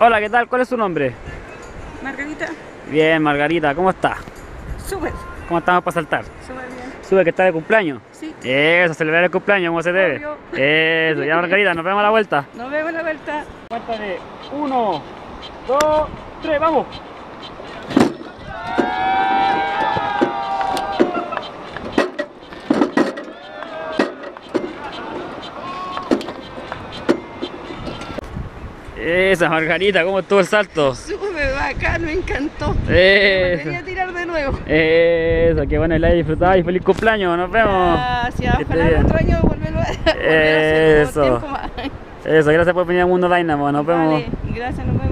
Hola, ¿qué tal? ¿Cuál es su nombre? Margarita, Bien, Margarita, ¿cómo está? súper, ¿Cómo estamos para saltar? súper bien. Sube que está de cumpleaños. Sí, Eso, celebrar el cumpleaños como se debe. obvio. Eso, ya Margarita, nos vemos a la vuelta. Nos vemos la vuelta. Cuenta de 1, 2, 3, vamos. Esa Margarita, ¿cómo estuvo el salto? Súper bacán, me encantó. Eso, Quería tirar de nuevo. eso, qué bueno que la hayas disfrutado y feliz cumpleaños, nos vemos. Gracias, Que esté ojalá el bien. otro año volverlo a hacer Eso. tiempo más. Eso, gracias por venir al Mundo Dynamo, nos vemos. Vale, gracias, nos vemos.